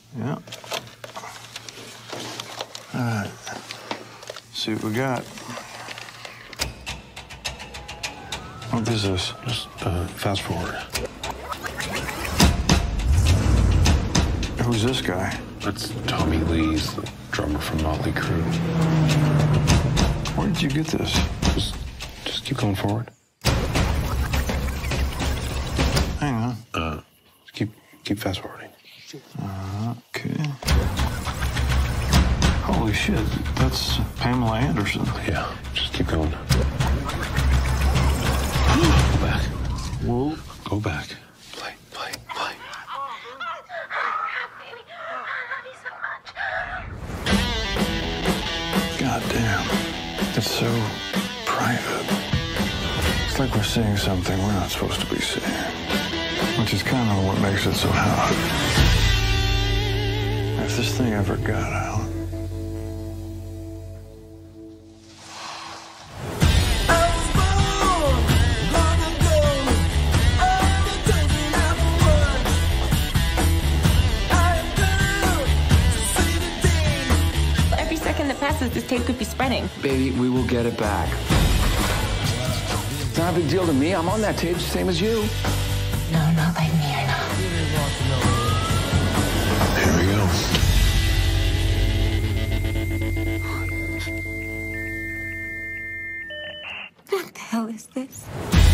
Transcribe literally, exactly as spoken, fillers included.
Yeah. All right. See what we got. What is this? Just uh, fast forward. Who's this guy? That's Tommy Lee's the drummer from Motley Crue. Where did you get this? Just, just keep going forward. Hang on. Uh, keep, keep fast forwarding. Uh, okay. Holy shit, that's Pamela Anderson. Yeah, just keep going. Go back. Whoa. Go back. Play, play, play. God damn. It's so private. It's like we're seeing something we're not supposed to be seeing. Which is kind of what makes it so hot. If this thing ever got out. Every second that passes, this tape could be spreading. Baby, we will get it back. It's not a big deal to me. I'm on that tape, same as you. No, not like me or not. Here we go. What the hell is this?